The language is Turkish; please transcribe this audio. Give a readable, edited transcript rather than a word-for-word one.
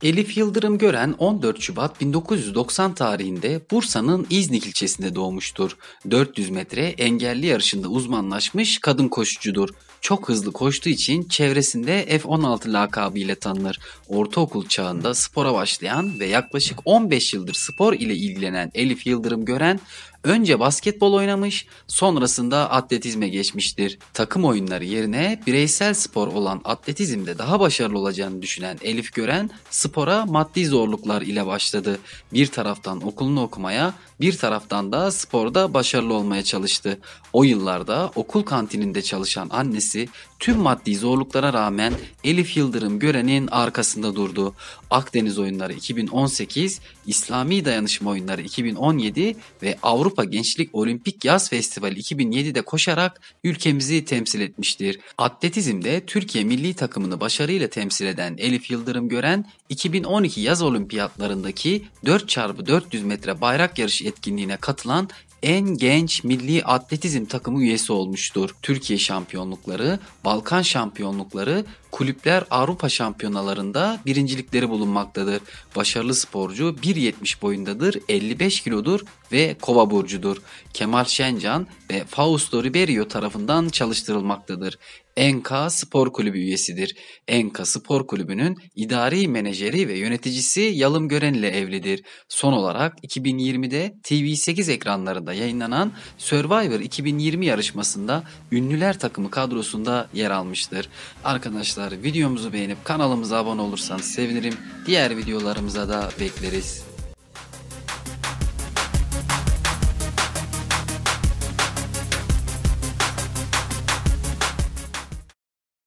Elif Yıldırım Gören 14 Şubat 1990 tarihinde Bursa'nın İznik ilçesinde doğmuştur. 400 metre engelli yarışında uzmanlaşmış kadın koşucudur. Çok hızlı koştuğu için çevresinde F-16 lakabı ile tanınır. Ortaokul çağında spora başlayan ve yaklaşık 15 yıldır spor ile ilgilenen Elif Yıldırım Gören, önce basketbol oynamış, sonrasında atletizme geçmiştir. Takım oyunları yerine bireysel spor olan atletizmde daha başarılı olacağını düşünen Elif Gören, spora maddi zorluklar ile başladı. Bir taraftan okulunu okumaya, bir taraftan da sporda başarılı olmaya çalıştı. O yıllarda okul kantininde çalışan annesi tüm maddi zorluklara rağmen Elif Yıldırım Gören'in arkasında durdu. Akdeniz Oyunları 2018, İslami Dayanışma Oyunları 2017 ve Avrupa Gençlik Olimpik Yaz Festivali 2007'de koşarak ülkemizi temsil etmiştir. Atletizmde Türkiye milli takımını başarıyla temsil eden Elif Yıldırım Gören, 2012 yaz olimpiyatlarındaki 4x400 metre bayrak yarışı etkinliğine katılan en genç milli atletizm takımı üyesi olmuştur. Türkiye şampiyonlukları, Balkan şampiyonlukları, kulüpler Avrupa şampiyonalarında birincilikleri bulunmaktadır. Başarılı sporcu 1.70 boyundadır, 55 kilodur ve kova burcudur. Kemal Şencan ve Fausto Ribeiro tarafından çalıştırılmaktadır. Enka Spor Kulübü üyesidir. Enka Spor Kulübü'nün idari menajeri ve yöneticisi Yalım Gören ile evlidir. Son olarak 2020'de TV8 ekranlarında yayınlanan Survivor 2020 yarışmasında ünlüler takımı kadrosunda yer almıştır. Arkadaşlar, videomuzu beğenip kanalımıza abone olursanız sevinirim. Diğer videolarımıza da bekleriz.